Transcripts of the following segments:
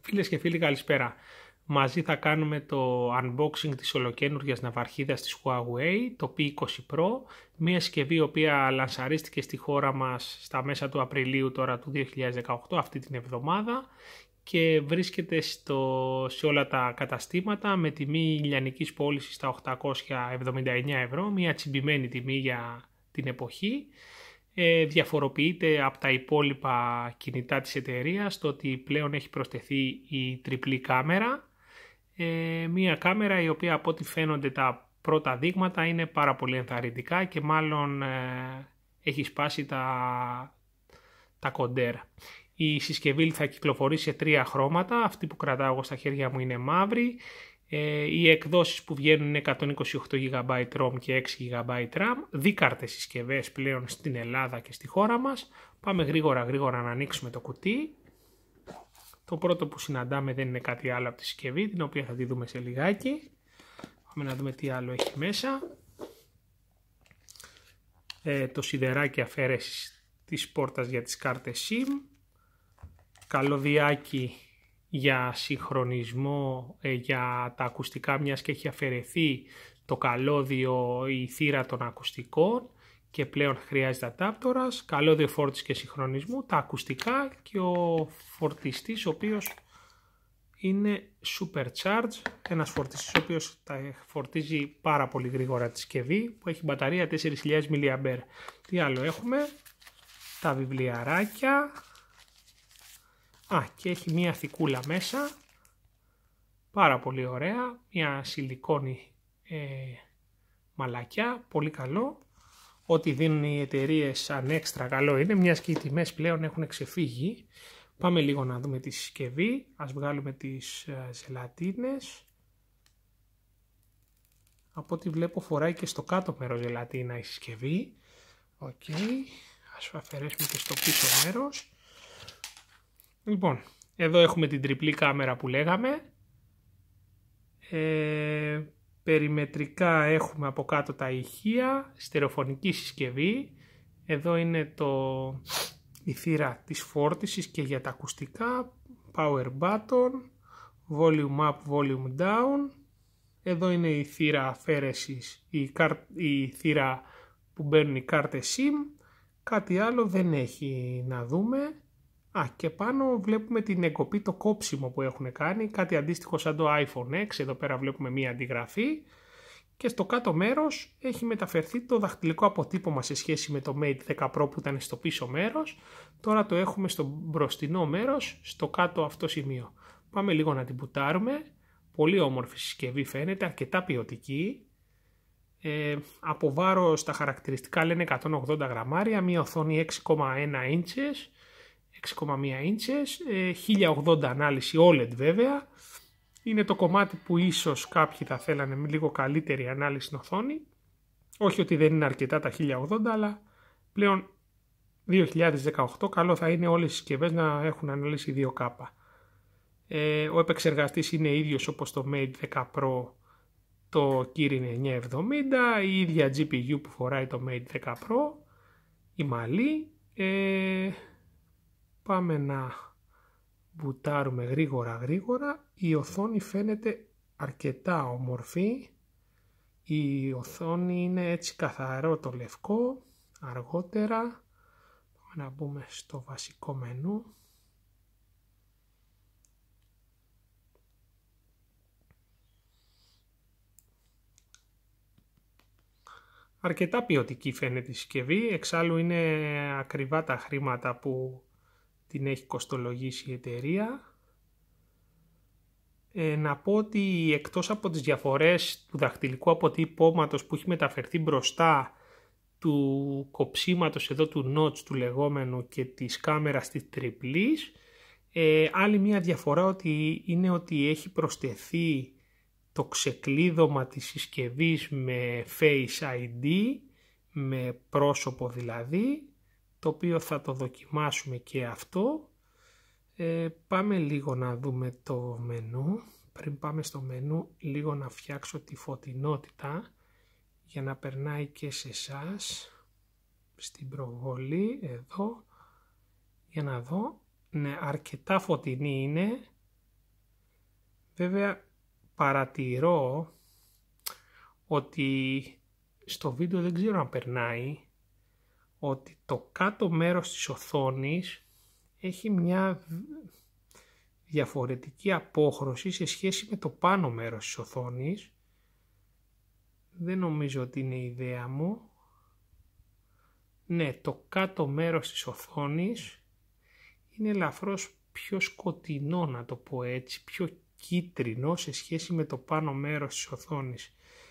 Φίλες και φίλοι, καλησπέρα. Μαζί θα κάνουμε το unboxing της ολοκαίνουργιας ναυαρχίδας της Huawei, το P20 Pro, μια συσκευή η οποία λανσαρίστηκε στη χώρα μας στα μέσα του Απριλίου τώρα του 2018, αυτή την εβδομάδα, και βρίσκεται σε όλα τα καταστήματα με τιμή λιανικής πώλησης στα 879 ευρώ, μια τσιμπημένη τιμή για την εποχή. Διαφοροποιείται από τα υπόλοιπα κινητά της εταιρείας το ότι πλέον έχει προσθεθεί η τριπλή κάμερα, μία κάμερα η οποία από ό,τι φαίνονται τα πρώτα δείγματα είναι πάρα πολύ ενθαρρυντικά και μάλλον έχει σπάσει τα κοντέρ. Η συσκευή θα κυκλοφορήσει σε 3 χρώματα, αυτή που κρατάω εγώ στα χέρια μου είναι μαύρη. Οι εκδόσεις που βγαίνουν είναι 128 GB ROM και 6 GB RAM, δίκαρτες συσκευές πλέον στην Ελλάδα και στη χώρα μας. Πάμε γρήγορα να ανοίξουμε το κουτί. Το πρώτο που συναντάμε δεν είναι κάτι άλλο από τη συσκευή, την οποία θα τη δούμε σε λιγάκι. Πάμε να δούμε τι άλλο έχει μέσα. Το σιδεράκι αφαίρεσης της πόρτας για τις κάρτες SIM. Καλωδιάκι για συγχρονισμό για τα ακουστικά, μιας και έχει αφαιρεθεί το καλώδιο, η θύρα των ακουστικών και πλέον χρειάζεται αντάπτορας, καλώδιο φόρτισης και συγχρονισμού, τα ακουστικά και ο φορτιστής ο οποίος είναι Supercharge, ένας φορτιστής ο οποίος φορτίζει πάρα πολύ γρήγορα τη συσκευή, που έχει μπαταρία 4.000 mAh. Τι άλλο έχουμε? Τα βιβλιαράκια. Και έχει μία θικούλα μέσα, πάρα πολύ ωραία, μία σιλικόνη μαλακιά, πολύ καλό. Ό,τι δίνουν οι εταιρείες σαν έξτρα καλό είναι, μιας και οι τιμές πλέον έχουν ξεφύγει. Πάμε λίγο να δούμε τη συσκευή, ας βγάλουμε τις ζελατίνες. Από ό,τι βλέπω φοράει και στο κάτω μέρος ζελατίνα η συσκευή. Ας αφαιρέσουμε και στο πίσω μέρος. Λοιπόν, εδώ έχουμε την τριπλή κάμερα που λέγαμε. Περιμετρικά έχουμε από κάτω τα ηχεία, στερεοφωνική συσκευή. Εδώ είναι η θύρα της φόρτισης και για τα ακουστικά, power button, volume up, volume down. Εδώ είναι η θύρα αφαίρεσης, η θύρα που μπαίνουν οι κάρτες SIM. Κάτι άλλο δεν έχει να δούμε. Και πάνω βλέπουμε την εγκοπή, το κόψιμο που έχουν κάνει, κάτι αντίστοιχο σαν το iPhone X, εδώ πέρα βλέπουμε μία αντιγραφή και στο κάτω μέρος έχει μεταφερθεί το δαχτυλικό αποτύπωμα σε σχέση με το Mate 10 Pro που ήταν στο πίσω μέρος, τώρα το έχουμε στο μπροστινό μέρος, στο κάτω αυτό σημείο. Πάμε λίγο να την μπουτάρουμε, πολύ όμορφη συσκευή φαίνεται, αρκετά ποιοτική. Από βάρος τα χαρακτηριστικά λένε 180 γραμμάρια, μία οθόνη 6,1 ίντσες, 6,1 ίντσες, 1080 ανάλυση OLED βέβαια. Είναι το κομμάτι που ίσως κάποιοι θα θέλανε με λίγο καλύτερη ανάλυση στην οθόνη. Όχι ότι δεν είναι αρκετά τα 1080, αλλά πλέον 2018 καλό θα είναι όλες οι συσκευές να έχουν ανάλυση 2K. Ο επεξεργαστής είναι ίδιος όπως το Mate 10 Pro, το Kirin 970, η ίδια GPU που φοράει το Mate 10 Pro, η Mali. Πάμε να μπουτάρουμε γρήγορα. Η οθόνη φαίνεται αρκετά όμορφη. Η οθόνη είναι έτσι καθαρό το λευκό. Αργότερα πάμε να μπούμε στο βασικό μενού. Αρκετά ποιοτική φαίνεται η συσκευή. Εξάλλου είναι ακριβά τα χρήματα που την έχει κοστολογήσει η εταιρεία. Να πω ότι εκτός από τις διαφορές του δαχτυλικού αποτυπώματος που έχει μεταφερθεί μπροστά, του κοψίματος εδώ του notch του λεγόμενου και της κάμερας της τριπλής, άλλη μια διαφορά είναι ότι έχει προσθεθεί το ξεκλείδωμα της συσκευής με Face ID, με πρόσωπο δηλαδή, το οποίο θα το δοκιμάσουμε και αυτό. Πάμε λίγο να δούμε το μενού. Πριν πάμε στο μενού, λίγο να φτιάξω τη φωτεινότητα για να περνάει και σε εσάς. Στην προβολή, εδώ, για να δω. Ναι, αρκετά φωτεινή είναι. Βέβαια παρατηρώ ότι στο βίντεο δεν ξέρω αν περνάει, ότι το κάτω μέρος της οθόνης έχει μια διαφορετική απόχρωση σε σχέση με το πάνω μέρος της οθόνης. Δεν νομίζω ότι είναι η ιδέα μου. Ναι, το κάτω μέρος της οθόνης είναι ελαφρώς πιο σκοτεινό, να το πω έτσι, πιο κίτρινο σε σχέση με το πάνω μέρος της οθόνης.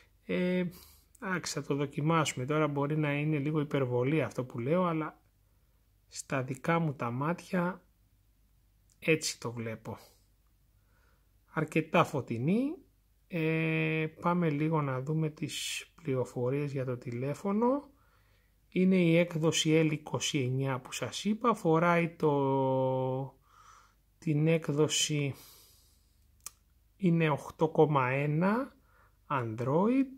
Θα το δοκιμάσουμε. Τώρα μπορεί να είναι λίγο υπερβολή αυτό που λέω, αλλά στα δικά μου τα μάτια έτσι το βλέπω. Αρκετά φωτεινή. Πάμε λίγο να δούμε τις πληροφορίες για το τηλέφωνο. Είναι η έκδοση L29 που σας είπα. Φοράει την έκδοση, είναι 8,1 Android.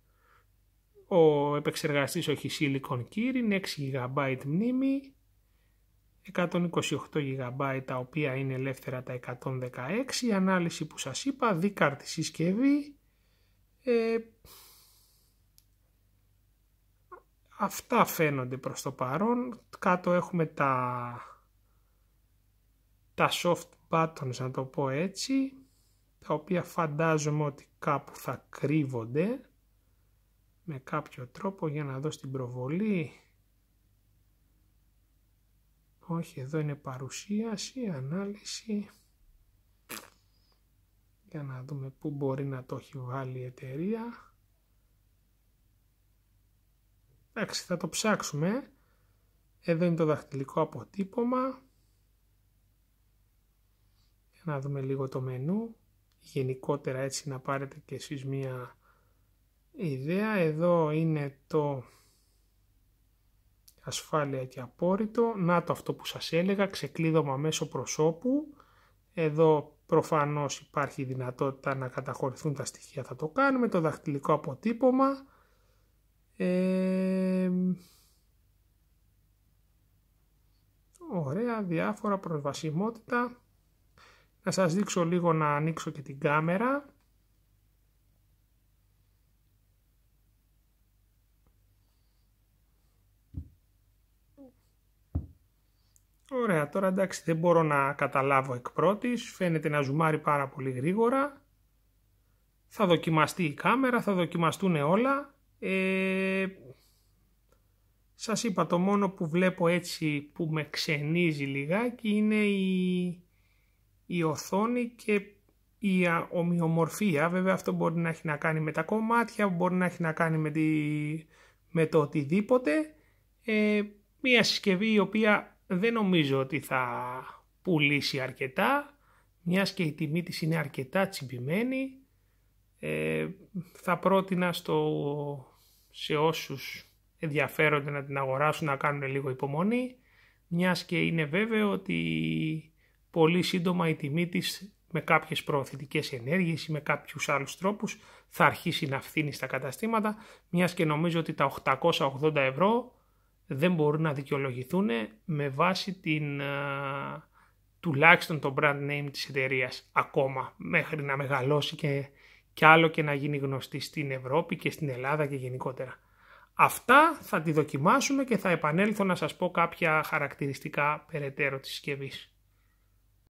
Ο επεξεργαστής όχι Silicon Key, είναι 6 GB μνήμη, 128 GB τα οποία είναι ελεύθερα τα 116, η ανάλυση που σας είπα, δίκαρτη συσκευή. Αυτά φαίνονται προς το παρόν. Κάτω έχουμε τα soft buttons, να το πω έτσι, τα οποία φαντάζομαι ότι κάπου θα κρύβονται με κάποιο τρόπο. Για να δω στην προβολή. Όχι, εδώ είναι παρουσίαση, ανάλυση. Για να δούμε πού μπορεί να το έχει βάλει η εταιρεία. Εντάξει, θα το ψάξουμε. Εδώ είναι το δαχτυλικό αποτύπωμα. Για να δούμε λίγο το μενού. Γενικότερα έτσι να πάρετε και εσείς μία ιδέα. Εδώ είναι το ασφάλεια και απόρριτο. Να το αυτό που σας έλεγα, ξεκλείδωμα μέσω προσώπου. Εδώ προφανώς υπάρχει δυνατότητα να καταχωρηθούν τα στοιχεία, θα το κάνουμε. Το δαχτυλικό αποτύπωμα. Ωραία, διάφορα, προσβασιμότητα. Να σας δείξω λίγο, να ανοίξω και την κάμερα. Ωραία, τώρα εντάξει δεν μπορώ να καταλάβω εκ πρώτης, φαίνεται να ζουμάρει πάρα πολύ γρήγορα. Θα δοκιμαστεί η κάμερα, θα δοκιμαστούν όλα. Σας είπα, το μόνο που βλέπω έτσι που με ξενίζει λιγάκι είναι η οθόνη και η ομοιομορφία. Βέβαια αυτό μπορεί να έχει να κάνει με τα κομμάτια, μπορεί να έχει να κάνει με το οτιδήποτε. Μια συσκευή η οποία δεν νομίζω ότι θα πουλήσει αρκετά, μιας και η τιμή της είναι αρκετά τσιμπημένη. Θα πρότεινα σε όσους ενδιαφέρονται να την αγοράσουν να κάνουν λίγο υπομονή, μιας και είναι βέβαιο ότι πολύ σύντομα η τιμή της με κάποιες προωθητικές ενέργειες ή με κάποιους άλλους τρόπους θα αρχίσει να φθήνει στα καταστήματα, μιας και νομίζω ότι τα 880 ευρώ δεν μπορούν να δικαιολογηθούν με βάση τουλάχιστον το brand name της εταιρείας ακόμα, μέχρι να μεγαλώσει και άλλο και να γίνει γνωστή στην Ευρώπη και στην Ελλάδα και γενικότερα. Αυτά θα τη δοκιμάσουμε και θα επανέλθω να σας πω κάποια χαρακτηριστικά περαιτέρω της συσκευής.